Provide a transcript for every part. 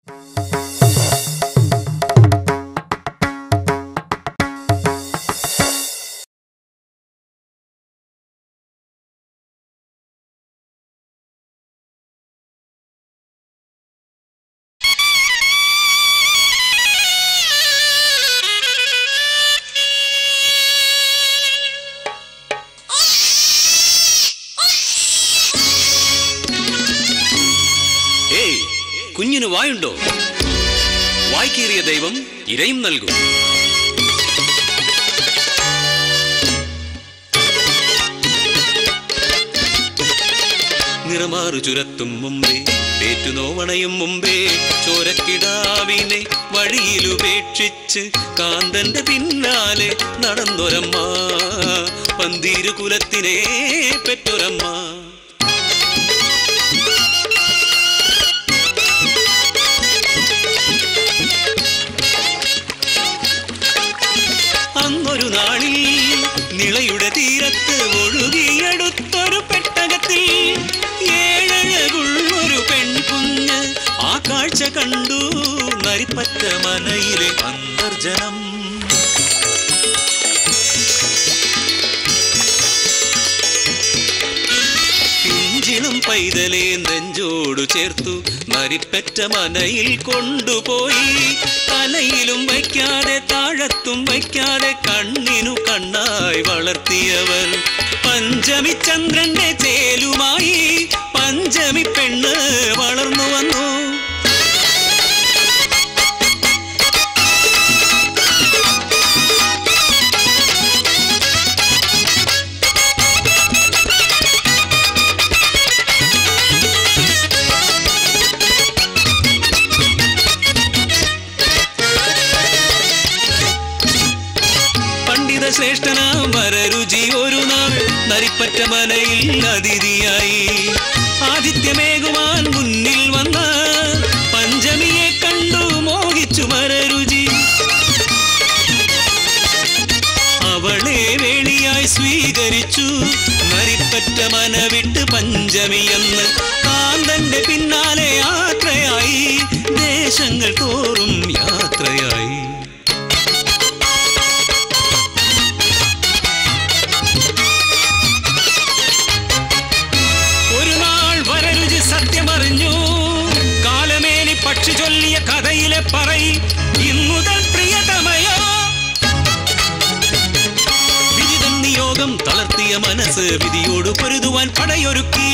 കുഞ്ഞിന് വായുണ്ടോ? വായ്ക്കേറിയ ദൈവം ഇരയും നൽകും. നിറമാറു ചുരത്തും മുമ്പേ, പേറ്റുനോവണയും മുമ്പേ, ചോരക്കിടാവിനെ വഴിയിലുപേക്ഷിച്ച് കാന്തന്റെ പിന്നാലെ നടന്നൊരമ്മ, പന്തീരു കുലത്തിനെ പെറ്റൊരമ്മ. അന്നൊരു നാളിൽ നിളയുടെ തീരത്ത് ഒഴുകിയെടുത്തൊരു പെട്ടകത്തിൽ ഏഴഴകുള്ളൊരു പെൺകുഞ്ഞ് ആ കാഴ്ച കണ്ടു നരിപ്പറ്റ മനയിലെ അന്തർജനം. പിഞ്ചിളും പൈതലെ നെഞ്ചോടു ചേർത്തു നരിപ്പറ്റ മനയിൽ കൊണ്ടുപോയി. തലയിലും വയ്ക്കാതെ താഴത്തും വയ്ക്കാതെ കണ്ണിനു കണ്ണായി വളർത്തിയവർ. പഞ്ചമി ചന്ദ്രന്റെ ചേലുമായി പഞ്ചമി പെണ്ണ് വളർന്നു വന്നു. ശ്രേഷ്ഠനാം വരരുചി ഒരു നാൾ നരിപ്പറ്റ മനയിൽ അതിഥിയായി. ആതിഥ്യമേകുവാൻ മുന്നിൽ വന്ന പഞ്ചമിയെ കണ്ടു മോഹിച്ചു വരരുചി. അവളെ വേളിയായി സ്വീകരിച്ചു നരിപ്പറ്റ മന വിട്ട് പഞ്ചമിയെന്ന്. കാന്തന്റെ പിന്നാലെ യാത്രയായി, ദേശങ്ങൾ തോറും യാത്രയായി. സത്യമറിഞ്ഞു കാലമേനി പക്ഷി ചൊല്ലിയ കഥയിലെ പറയി ഇന്നുതൽ പ്രിയതമയോ. വിജിതൻ നിയോഗം തളർത്തിയ മനസ്സ് വിധിയോട് പൊരുതുവാൻ പടയൊരുക്കി.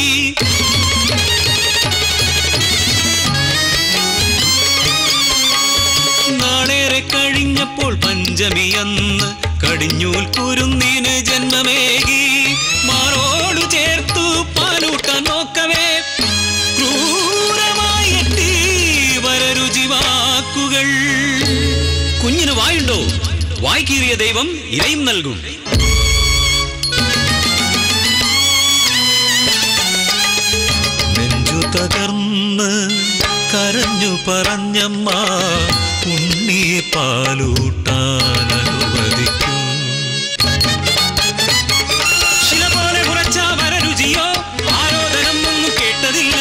നാളേറെ കഴിഞ്ഞപ്പോൾ പഞ്ചമിയന്ന് കടിഞ്ഞൂൽ കുരുന്നിന് ജന്മമേകി. മാറോടു ചേർത്തു പാലൂട്ടാൻ നോക്കവേ ക്രൂരമായി എത്തി വരരുചി വാക്കുകൾ. കുഞ്ഞിന് വായുണ്ടോ? വായ്ക്കേറിയ ദൈവം ഇരയും നൽകും. നെഞ്ചു തകർന്ന് കരഞ്ഞു പറഞ്ഞമ്മ, ഉണ്ണിയെ പാലൂട്ടാൻ അനുവദിക്കൂ. ശില പോലെ ഉറച്ച വരരുചിയോ ആരോധനം ഒന്നും കേട്ടതില്ല.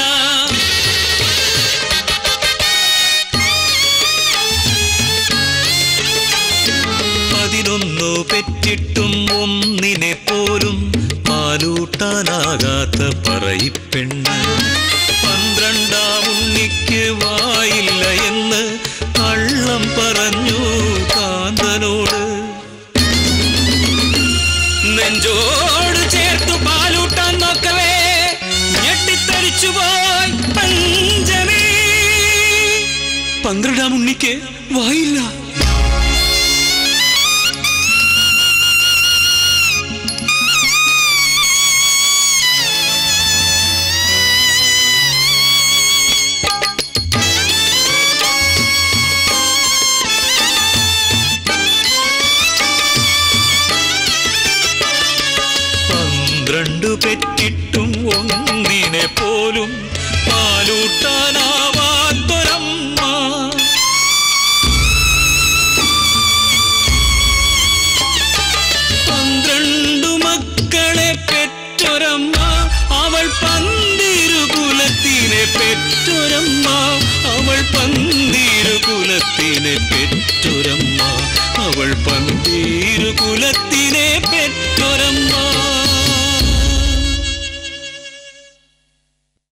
11 പെറ്റിട്ടും ഒന്നിനെ പോലും പാലൂട്ടാനാകാത്ത പറയിപ്പെണ്ണ്. 12 ഉണ്ണിക്ക് വായില്ല എന്ന് കള്ളം പറഞ്ഞു കാന്തനോട്. നെഞ്ചോട് ചേർത്തു പാലൂട്ടാൻ നോക്കവേ ഞെട്ടിത്തരിച്ചുപോയി പഞ്ചമി. 12 ഉണ്ണിക്ക് വായില്ല. പെറ്റിട്ടും ഒന്നിനെ പോലും പാലൂട്ടാനാവാത്തൊരമ്മ. 12 മക്കളെ പെറ്റൊരമ്മ, അവൾ പന്തിരു കുലത്തിനെ പെറ്റൊരമ്മ, അവൾ കുലത്തിനെ പെറ്റൊരമ്മ അവൾ പന്തീരു കുലത്തിനെ